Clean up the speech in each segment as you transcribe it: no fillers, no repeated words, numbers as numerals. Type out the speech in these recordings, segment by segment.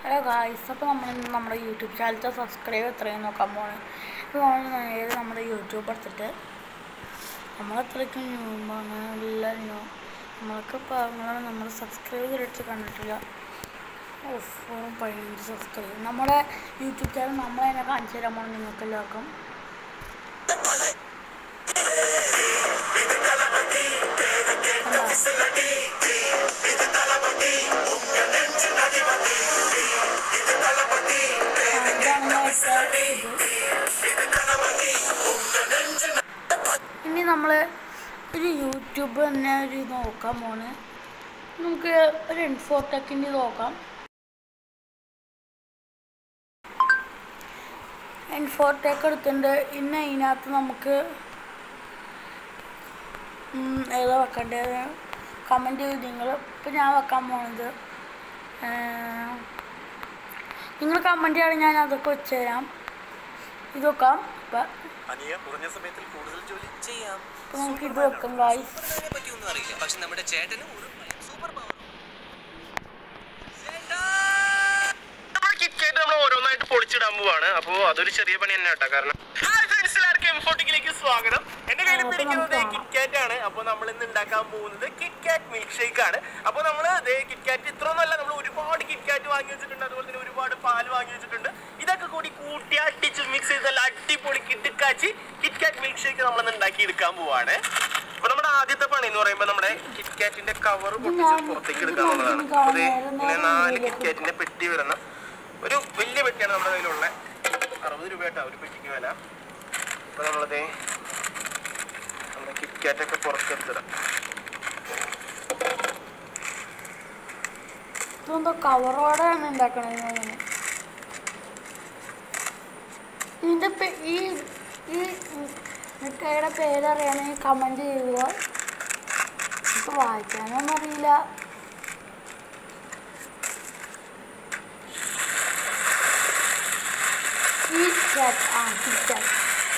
Hello guys, അപ്പോൾ നമ്മൾ നമ്മുടെ യൂട്യൂബ് ചാനലത്തെ സബ്സ്ക്രൈബ് എത്രയും നോക്കാൻ പോകണം. ഇപ്പോൾ നമ്മൾ നേരെ നമ്മുടെ യൂട്യൂബ് എടുത്തിട്ട് നമ്മളെത്രയ്ക്കും അങ്ങനെയുള്ള നമ്മൾക്ക് പറഞ്ഞാൽ നമ്മൾ സബ്സ്ക്രൈബ് ചെയ്തിട്ട് കണ്ടിട്ടില്ല. വെറും 15 സബ്സ്ക്രൈബ്. നമ്മുടെ യൂട്യൂബ് ചാനൽ നമ്മൾ തന്നെ കാണിച്ചു തരാൻ പോകണം നിങ്ങൾക്ക് എല്ലാവർക്കും. ഇനി നമ്മൾ ഒരു യൂട്യൂബ് തന്നെ ഒരു നോക്കാൻ പോണ്. നമുക്ക് ഒരു ഇൻഫോടെക്കിൻ്റെ നോക്കാം. ഇൻഫോടെക്ക് എടുത്തിട്ടുണ്ട്. ഇന്ന് അതിനകത്ത് നമുക്ക് ഏതാ വെക്കേണ്ടത് കമൻറ്റ് ചെയ്ത് നിങ്ങൾ. ഇപ്പം ഞാൻ വെക്കാൻ പോണത് നിങ്ങൾ കമൻറ്റ് ചെയ്യണം, ഞാൻ അതൊക്കെ വെച്ച് തരാം. ഇത് വെക്കാം. അപ്പം നമുക്ക് ഇത് വെക്കാം ഗായ്സ്. പക്ഷെ നമ്മുടെ ചേട്ടന് ഓരോന്നായിട്ട് പൊളിച്ചിടാൻ പോവാണ്. അപ്പോ അതൊരു ചെറിയ പണി തന്നെ കേട്ടോ. കാരണം എല്ലാവർക്കും എംഫോട്ടിക്കിലേക്ക് സ്വാഗതം. എന്റെ കയ്യിൽ പിടിക്കുന്നത് കിറ്റ്കാറ്റ് ആണ്. അപ്പോൾ നമ്മൾ ഇന്ന് ഉണ്ടാക്കാൻ പോകുന്നത് കിറ്റ്കാറ്റ് മിൽക്ക് ഷേക്ക് ആണ്. അപ്പോൾ നമ്മൾ കിറ്റ്കാറ്റ് ഇത്രയൊന്നുമല്ല, നമ്മൾ ഒരുപാട് കിറ്റ്കാറ്റ് വാങ്ങി വെച്ചിട്ടുണ്ട്. അതുപോലെ തന്നെ ഒരുപാട് പാല് വാങ്ങി വെച്ചിട്ടുണ്ട്. ഇതൊക്കെ കൂടി കൂട്ടി അടിച്ച് മിക്സ് ചെയ്ത് അടിപൊളി കിട്ടിക്കാച്ചി കിറ്റ്കാറ്റ് മിൽക്ക് ഷേക്ക് നമ്മൾ ഉണ്ടാക്കി എടുക്കാൻ പോവാണ്. അപ്പൊ നമ്മുടെ ആദ്യത്തെ പണി എന്ന് പറയുമ്പോൾ നമ്മുടെ കിറ്റ്കാറ്റിന്റെ കവർ പൊട്ടിച്ച് പുറത്തേക്ക് എടുക്കാവുന്നതാണ്. അത് ഇങ്ങനെ 4 കിറ്റ്കാറ്റിന്റെ പെട്ടി വരുന്ന ഒരു വലിയ പെട്ടിയാണ് നമ്മുടെ കയ്യിലുള്ള. 60 രൂപയായിട്ടാണ് ഒരു പെട്ടിക്ക് വില. അപ്പൊ നമ്മളത് നമ്മുടെ കിറ്റ്കാറ്റൊക്കെ പുറത്തെടുത്തിടാം. കവറോടെയാണ് ഉണ്ടാക്കണത്. ഇതിൻ്റെ ഈ മിഠായിയുടെ പേരറിയാണെങ്കിൽ കമൻറ്റ് ചെയ്യുക. എനിക്ക് വായിക്കാനൊന്നും അറിയില്ല. കിറ്റ്കാറ്റ് കിറ്റ്കാറ്റ്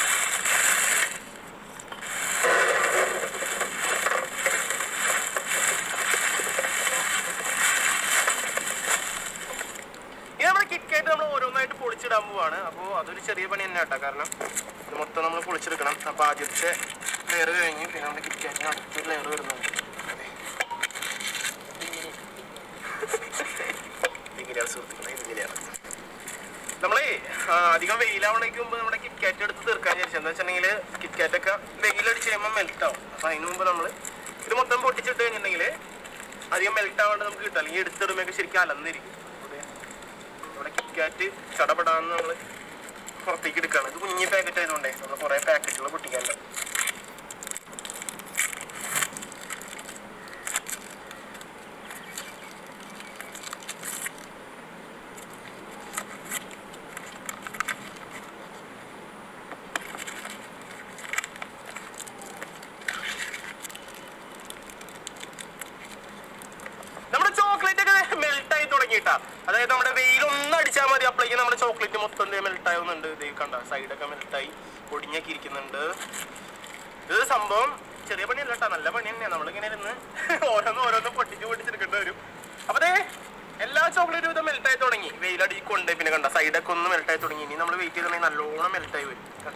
നമ്മൾ ഓരോന്നായിട്ട് പൊളിച്ചിടാൻ പോവാണ്. അപ്പോൾ അതൊരു ചെറിയ പണി തന്നെ കേട്ടോ. കാരണം ഇത് മൊത്തം നമ്മൾ പൊളിച്ചെടുക്കണം. അപ്പോൾ ആദ്യത്തെ ലെയർ കഴിഞ്ഞ് പിന്നെ നമ്മുടെ കിറ്റ്കാറ്റിന് അടുത്തൊരു ലെയർ വരുന്നുണ്ട്. ഇങ്ങനെയാണ് സുഹൃത്തുക്കളെ, ഇതിങ്ങനെയാണ്. നമ്മളെ അധികം വെയിലാവണേക്ക് മുമ്പ് നമ്മുടെ കിറ്റ്കാറ്റ് എടുത്ത് തീർക്കാൻ വിചാരിച്ചു. എന്താ വെച്ചിട്ടുണ്ടെങ്കിൽ കിറ്റ്കാറ്റൊക്കെ വെയിലടിച്ച് കഴിയുമ്പോൾ മെൽറ്റാവും. അപ്പോൾ അതിന് മുമ്പ് നമ്മൾ ഇത് മൊത്തം പൊട്ടിച്ചിട്ട് കഴിഞ്ഞിട്ടുണ്ടെങ്കിൽ അധികം മെൽറ്റാവാണ്ട് നമുക്ക് കിട്ടും. അല്ലെങ്കിൽ എടുത്തിടുമ്പോഴൊക്കെ ശരിക്കും അലന്നിരിക്കും. നമ്മുടെ കിറ്റ്കാറ്റ് ചടപെടാന്ന് നമ്മൾ പുറത്തേക്ക് എടുക്കുകയാണ്. ഇത് കുഞ്ഞി പാക്കറ്റ് ആയതുകൊണ്ടേ നമ്മൾ കുറേ പാക്കറ്റുകൾ പൊട്ടിക്കാനുണ്ട്. അതായത് നമ്മുടെ വെയിലൊന്നും അടിച്ചാൽ മതി, അപ്പോഴേക്കും നമ്മുടെ ചോക്ലേറ്റ് മൊത്തം മെൽട്ടായി വന്നുണ്ട്. ഇത് കണ്ട സൈഡൊക്കെ മെൽട്ടായി പൊടിഞ്ഞൊക്കെ ഇരിക്കുന്നുണ്ട്. ഇത് സംഭവം ചെറിയ പണിയല്ല കേട്ടോ, നല്ല പണി തന്നെയാണ്. നമ്മളിങ്ങനെ ഇരുന്ന് ഓരോന്ന് പൊട്ടിച്ചെടുക്കേണ്ടി വരും. അപ്പൊ അതേ എല്ലാ ചോക്ലേറ്റും ഇത് മെൽട്ടായി തുടങ്ങി. വെയിലടിക്കൊണ്ട് പിന്നെ കണ്ട സൈഡൊക്കെ ഒന്ന് മെൽട്ടായി തുടങ്ങി. ഇനി നമ്മൾ വെയിറ്റ് ചെയ്തിട്ടുണ്ടെങ്കിൽ നല്ലോണം മെൽട്ടായി വരും. കണ്ട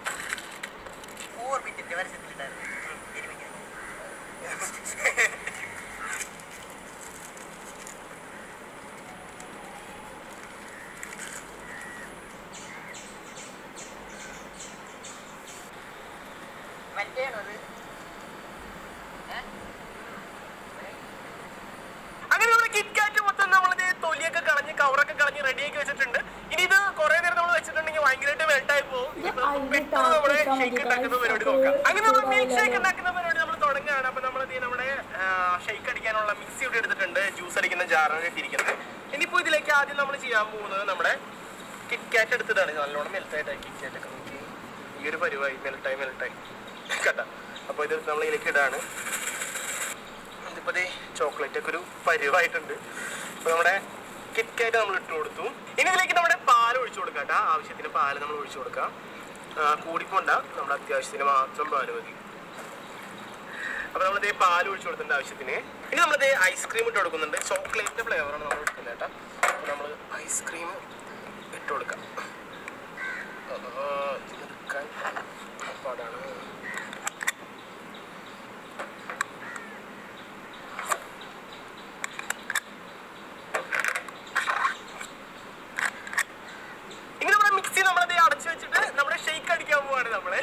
അങ്ങനെ നമ്മുടെ കിറ്റ്കാറ്റ് മൊത്തം നമ്മളത് തൊലിയൊക്കെ കളഞ്ഞ് കവറൊക്കെ കളഞ്ഞ് റെഡിയാക്കി വെച്ചിട്ടുണ്ട്. ഇനി ഇത് കുറെ നേരം നമ്മൾ വെച്ചിട്ടുണ്ടെങ്കിൽ ഭയങ്കരമായിട്ട് മെൽട്ടായി പോകും. പെട്ടെന്ന് നമ്മുടെ ഷേക്ക് ഉണ്ടാക്കുന്ന പരിപാടി നോക്കാം. അങ്ങനെ നമ്മൾ മിൽക്ക് ഷേക്ക് ഉണ്ടാക്കുന്ന പരിപാടി നമ്മൾ തുടങ്ങുകയാണ്. അപ്പൊ നമ്മൾ നമ്മുടെ ഷേക്ക് അടിക്കാനുള്ള മിക്സി ഇവിടെ എടുത്തിട്ടുണ്ട്. ജ്യൂസ് അടിക്കുന്ന ജാറാണ് ഇട്ടിരിക്കുന്നത്. ഇനിയിപ്പോൾ ഇതിലേക്ക് ആദ്യം നമ്മൾ ചെയ്യാൻ പോകുന്നത് നമ്മുടെ കിറ്റ്കാറ്റ് എടുത്തിട്ടാണ്. നല്ലോണം മെൽറ്റായിട്ടായി കിറ്റ്കാറ്റൊക്കെ നോക്കി ഈ ഒരു പരിവായി മെൽട്ടായി കേട്ടോ. അപ്പോൾ ഇത് നമ്മൾ ഇതിലേക്ക് ഇടാണ്. ഇതിപ്പോൾ ദേ ചോക്ലേറ്റ് ഒക്കെ ഒരു പരിവായിട്ടുണ്ട്. അപ്പോൾ നമ്മുടെ കിറ്റ്കാറ്റ് നമ്മൾ ഇട്ട് കൊടുത്തു. ഇനി ഇതിലേക്ക് നമ്മുടെ പാൽ ഒഴിച്ചു കൊടുക്കാം കേട്ടോ. ആവശ്യത്തിന് പാല് നമ്മൾ ഒഴിച്ചു കൊടുക്കാം. കൂടിക്കൊണ്ട നമ്മുടെ അത്യാവശ്യത്തിന് മാത്രം പാല് മതി. അപ്പോൾ നമ്മളിതേ പാൽ ഒഴിച്ചു കൊടുത്തിട്ടുണ്ട് ആവശ്യത്തിന്. ഇനി നമ്മളിതേ ഐസ്ക്രീം ഇട്ട് കൊടുക്കുന്നുണ്ട്. ചോക്ലേറ്റ് ഫ്ലേവറാണ് നമ്മൾ എടുക്കുന്നത് കേട്ടോ. അപ്പോൾ നമ്മൾ ഐസ്ക്രീം ഇട്ട് കൊടുക്കാം. എടുക്കാൻ പാടാണ്. ഇനി നമ്മുടെ മിക്സി നമ്മളത് അടച്ചു വെച്ചിട്ട് നമ്മുടെ ഷെയ്ക്ക് അടിക്കാൻ പോവാണ് നമ്മള്.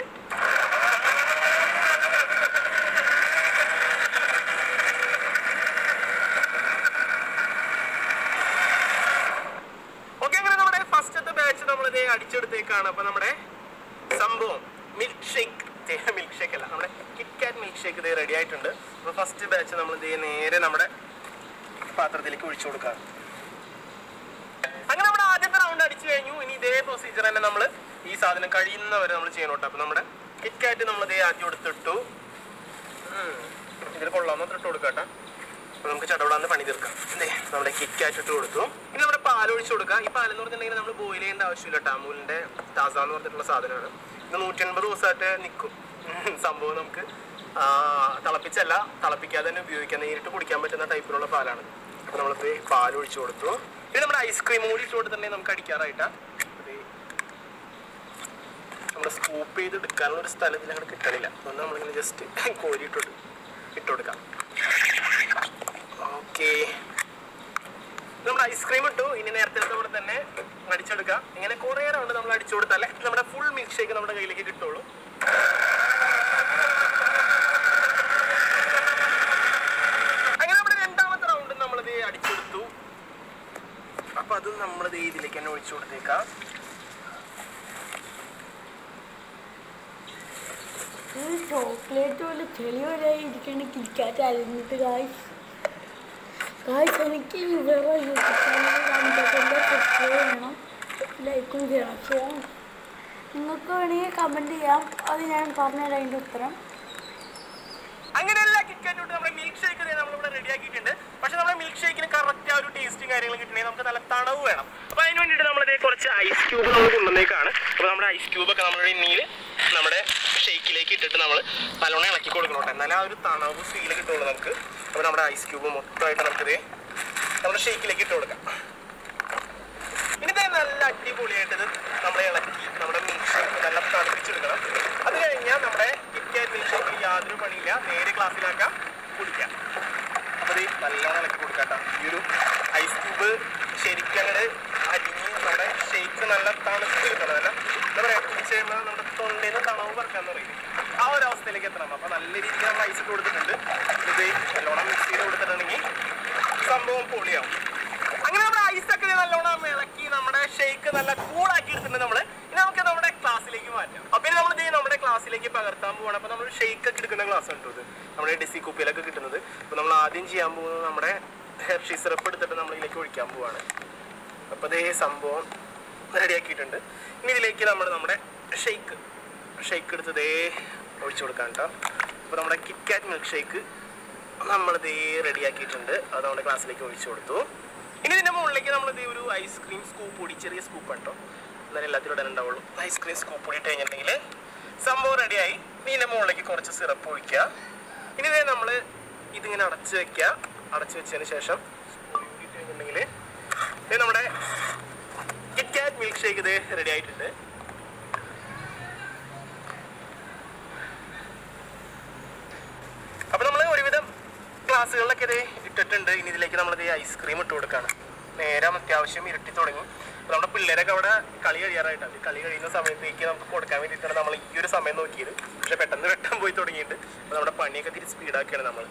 അടിച്ചെടുത്തേക്കാണ്. അപ്പൊ നമ്മുടെ സംഭവം മിൽക്ക് ഷേക്ക് അല്ല, നമ്മുടെ കിറ്റ്കാറ്റ് മിൽക്ക് ഷേക്ക് ഇത് റെഡി ആയിട്ടുണ്ട്. അപ്പൊ ഫസ്റ്റ് ബാച്ച് നമ്മൾ ഇത് നേരെ നമ്മുടെ പാത്രത്തിലേക്ക് ഒഴിച്ചു കൊടുക്കാം. അങ്ങനെ നമ്മുടെ ആദ്യത്തെ റൗണ്ട് അടിച്ചു കഴിഞ്ഞു. ഇനി ഇതേ പ്രൊസീജിയർ തന്നെ നമ്മൾ ഈ സാധനം കഴിയുന്നവരെ നമ്മൾ ചെയ്യണോട്ടോ. അപ്പൊ നമ്മുടെ കിറ്റ്കാറ്റ് നമ്മൾ ഇതേ ആദ്യം എടുത്തിട്ടു. ഇതിൽ കൊള്ളാമെന്ന് ഇട്ട് കൊടുക്കാട്ടോ. അപ്പൊ നമുക്ക് ചടപടാന്ന് പണി തീർക്കാം. നമ്മുടെ കിറ്റ്കാറ്റ് ഇട്ട് കൊടുത്തു. ഇനി നമ്മുടെ പാൽ ഒഴിച്ചു കൊടുക്കാം. ഈ പാലെന്ന് പറഞ്ഞിട്ടുണ്ടെങ്കിൽ നമ്മൾ ബോയിൽ ചെയ്യേണ്ട ആവശ്യമില്ല കേട്ടോ. അമൂലിന്റെ താസ എന്ന് പറഞ്ഞിട്ടുള്ള സാധനമാണ്. ഇത് 180 ദിവസമായിട്ട് നിൽക്കും സംഭവം. നമുക്ക് തിളപ്പിച്ചല്ല, തിളപ്പിക്കാതെ തന്നെ ഉപയോഗിക്കാം. നേരിട്ട് കുടിക്കാൻ പറ്റുന്ന ടൈപ്പിലുള്ള പാലാണ്. അപ്പൊ നമ്മളിത് പാൽ ഒഴിച്ചു കൊടുത്തു. ഇനി നമ്മുടെ ഐസ്ക്രീം കൂടി ഇട്ട് കൊടുത്തിട്ടുണ്ടെങ്കിൽ നമുക്ക് അടിക്കാറായിട്ടാ. നമ്മൾ സ്കൂപ്പ് ചെയ്ത് എടുക്കാനുള്ള ഒരു സ്ഥലത്തിൽ അങ്ങനെ കിട്ടണില്ല. അതുകൊണ്ട് നമ്മളിങ്ങനെ ജസ്റ്റ് കോരി ഇട്ട് കൊടുക്കാം. ഓക്കെ, നമ്മുടെ ഐസ്ക്രീം ഇട്ടു. ഇനി നേരത്തെ പോലെ തന്നെ അടിച്ചെടുക്കാം. ഇങ്ങനെ കുറേ റൗണ്ട് നമ്മൾ അടിച്ചു കൊടുത്താലേ നമ്മുടെ ഫുൾ മിൽക്ക് ഷേക്ക് നമ്മുടെ കയ്യിലേക്ക് കിട്ടുള്ളൂ. അങ്ങനെ നമ്മുടെ രണ്ടാമത്തെ റൗണ്ട് നമ്മളിത് അടിച്ചെടുത്തു. അപ്പൊ അത് നമ്മളിത് ഇതിലേക്ക് തന്നെ ഒഴിച്ചു കൊടുത്തേക്കാം. ചോക്ലേറ്റ് പോലെ ചെളി പോലെ ഇരിക്കണ കിറ്റ്കാറ്റ് അരിഞ്ഞിട്ട് ഗായ്സ് എനിക്ക് വേറെ യൂട്യൂബ് ചാനൽ സബ്സ്ക്രൈബ് ചെയ്യണം, ലൈക്കും ചെയ്യണം. സോ നിങ്ങൾക്ക് വേണമെങ്കിൽ കമൻറ്റ് ചെയ്യാം, അത് ഞാൻ പറഞ്ഞുതരാം അതിൻ്റെ ഉത്തരം. അങ്ങനെ എല്ലാ കിറ്റ്കാറ്റും നമ്മുടെ മിൽക്ക് ഷേക്ക് നമ്മളിവിടെ റെഡി ആക്കിയിട്ടുണ്ട്. പക്ഷെ നമ്മുടെ മിൽക്ക് ഷേക്കിന് കറക്റ്റ് ആ ഒരു ടേസ്റ്റും കാര്യങ്ങളും കിട്ടണമെങ്കിൽ നമുക്ക് നല്ല തണവ് വേണം. അപ്പൊ അതിന് വേണ്ടിയിട്ട് നമ്മളിതേ കുറച്ച് ഐസ് ക്യൂബ് നമ്മൾ കൊണ്ടുവന്നേക്കാണ്. അപ്പൊ നമ്മുടെ ഐസ് ക്യൂബൊക്കെ നമ്മുടെ ഇന്നിയിൽ നമ്മുടെ ഷേക്കിലേക്ക് ഇട്ടിട്ട് നമ്മൾ നല്ലോണം ഇളക്കി കൊടുക്കണം. എന്നാലും ആ ഒരു തണവ് ഫീല് കിട്ടുള്ളൂ നമുക്ക്. അപ്പോൾ നമ്മുടെ ഐസ് ക്യൂബ് മൊത്തമായിട്ട് നമുക്കിത് നമ്മുടെ ഷേക്കിലേക്ക് ഇട്ട് കൊടുക്കാം. ഇനിയിത് നല്ല അടിപൊളിയായിട്ടത് നമ്മളെ ഇളക്കി നമ്മുടെ മിൽക്ക് ഷേക്ക് നല്ല തണുപ്പിച്ചെടുക്കണം. അത് കഴിഞ്ഞാൽ നമ്മുടെ കിറ്റ്കാറ്റ് മിൽക്ക് ഷേക്കിൽ യാതൊരു പണിയില്ല, നേരെ ഗ്ലാസ്സിലാക്കാം, കുടിക്കാം. അപ്പോൾ ഇത് നല്ലോണം ഇളക്കി കൊടുക്കാം. ഈ ഒരു ഐസ് ക്യൂബ് ശരിക്കും അങ്ങനെ അരിഞ്ഞ് നമ്മുടെ ഷേക്ക് നല്ല തണുപ്പ് കിട്ടണം. അല്ല എന്താ പറയുക, കുടിച്ച് കഴിയുമ്പോൾ നമ്മുടെ തൊണ്ടയിൽ നിന്ന് തണവ് പറക്കാന്ന് പറയും, ആ ഒരു അവസ്ഥയിലേക്ക് എത്തണം. അപ്പോൾ നല്ല രീതിയിൽ നമ്മൾ ഐസ് ഇട്ട് കൊടുത്തിട്ടുണ്ട്. ഇത് നല്ലോണം മിക്സ് ചെയ്ത് കൊടുത്തിട്ടുണ്ടെങ്കിൽ സംഭവം പൊളിയാവും. അങ്ങനെ നമ്മുടെ ഐസൊക്കെ നല്ലോണം ഇളക്കി നമ്മുടെ ഷേക്ക് നല്ല കൂളാക്കി എടുത്തിട്ടുണ്ട് നമ്മൾ. ഇനി നമുക്ക് നമ്മുടെ ക്ലാസ്സിലേക്ക് മാറ്റാം. അപ്പം ഇനി നമ്മൾ നമ്മുടെ ക്ലാസ്സിലേക്ക് പകർത്താൻ പോവാണ്. അപ്പോൾ നമ്മൾ ഷേക്ക് ഒക്കെ എടുക്കുന്ന ഗ്ലാസ് ഉണ്ട് ഇത് നമ്മുടെ ഡിസി കുപ്പിയിലൊക്കെ കിട്ടുന്നത്. അപ്പോൾ നമ്മൾ ആദ്യം ചെയ്യാൻ പോകുന്നത് നമ്മുടെ ഹെർഷി സിറപ്പ് എടുത്തിട്ട് നമ്മൾ ഇതിലേക്ക് ഒഴിക്കാൻ പോവാണ്. അപ്പോൾ അതേ സംഭവം റെഡിയാക്കിയിട്ടുണ്ട്. ഇനി ഇതിലേക്ക് നമ്മുടെ ഷേക്ക് എടുത്ത് ഇതേ ഒഴിച്ചു കൊടുക്കാം കേട്ടോ. അപ്പോൾ നമ്മുടെ കിറ്റ്കാറ്റ് മിൽക്ക് ഷേക്ക് നമ്മളിതേ റെഡിയാക്കിയിട്ടുണ്ട്. അത് നമ്മുടെ ക്ലാസ്സിലേക്ക് ഒഴിച്ചു കൊടുത്തു. ഇനി ഇതിൻ്റെ മുകളിലേക്ക് നമ്മളിത് ഒരു ഐസ്ക്രീം സ്കൂപ്പ് പൊടി, ചെറിയ സ്കൂപ്പ് കേട്ടോ, എന്നാലും എല്ലാത്തിലും ഇടാൻ ഉണ്ടാവുള്ളൂ. ഐസ്ക്രീം സ്കൂപ്പ് പൊടി ഇട്ട് കഴിഞ്ഞിട്ടുണ്ടെങ്കിൽ സംഭവം റെഡിയായി. ഇനി ഇതിൻ്റെ മുകളിലേക്ക് കുറച്ച് സിറപ്പ് ഒഴിക്കുക. ഇനി ഇതേ നമ്മൾ ഇതിങ്ങനെ അടച്ച് വെക്കുക. അടച്ച് വെച്ചതിന് ശേഷം ഇട്ട് കഴിഞ്ഞിട്ടുണ്ടെങ്കിൽ ഇത് നമ്മുടെ കിറ്റ്കാറ്റ് മിൽക്ക് ഷേക്ക് ഇത് റെഡി ആയിട്ടുണ്ട്. അപ്പോൾ നമ്മൾ ഒരുവിധം ഗ്ലാസ്സുകളിലൊക്കെ ഇത് ഇട്ടിട്ടുണ്ട്. ഇനി ഇതിലേക്ക് നമ്മളിത് ഐസ്ക്രീം ഇട്ട് കൊടുക്കുകയാണ്. നേരം അത്യാവശ്യം ഇരുട്ടി തുടങ്ങി. അപ്പോൾ നമ്മുടെ പിള്ളേരൊക്കെ അവിടെ കളി കഴിയാറായിട്ടാണ്. കളി കഴിയുന്ന സമയത്തേക്ക് നമുക്ക് കൊടുക്കാൻ വേണ്ടിയിട്ടാണ് നമ്മൾ ഈ ഒരു സമയം നോക്കിയത്. പക്ഷെ പെട്ടെന്ന് വെട്ടാൻ പോയി തുടങ്ങിയിട്ട് അപ്പോൾ നമ്മുടെ പണിയൊക്കെ തിരി സ്പീഡാക്കിയാണ് നമ്മൾ.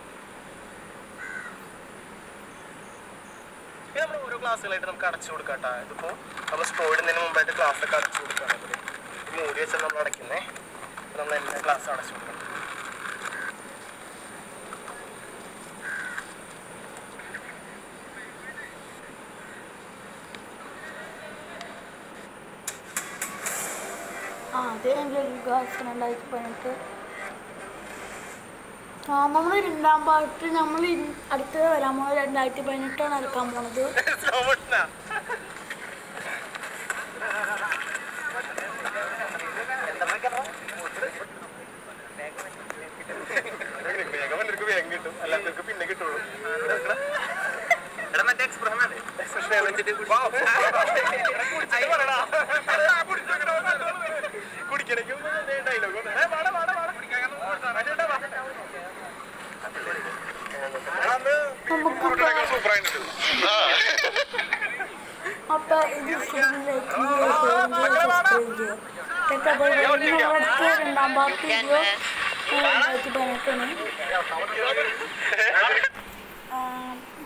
ഇത് നമ്മൾ ഓരോ ഗ്ലാസ്സുകളായിട്ട് നമുക്ക് അടച്ചു കൊടുക്കാം കേട്ടോ. ഇതിപ്പോൾ നമ്മൾ സ്ട്രോ ഇടുന്നതിന് മുമ്പായിട്ട് ഗ്ലാസ്സൊക്കെ അടച്ചു കൊടുക്കുകയാണ്. അപ്പോൾ മൂടി വെച്ചാൽ നമ്മൾ അടയ്ക്കുന്നത്. അപ്പോൾ നമ്മൾ എല്ലാ ഗ്ലാസ്സും അടച്ചു കൊടുക്കണം. അതേ ഗ്ലാസ് 2018. നമ്മൾ രണ്ടാം പാർട്ട് നമ്മൾ അടുത്തത് വരാൻ പോകുന്നത് 2018 നടക്കാൻ പോണത്. വേഗം കിട്ടും, അല്ലാത്തവർക്ക് പിന്നെ കിട്ടുള്ളൂ. മറ്റേ express apa ini kita berbuat nambah video itu banyak nih